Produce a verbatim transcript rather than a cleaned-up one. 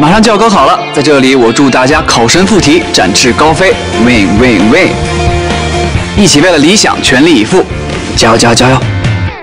马上就要高考了，在这里我祝大家考神附体，展翅高飞 ，win win win！ 一起为了理想全力以赴，加油加油加油！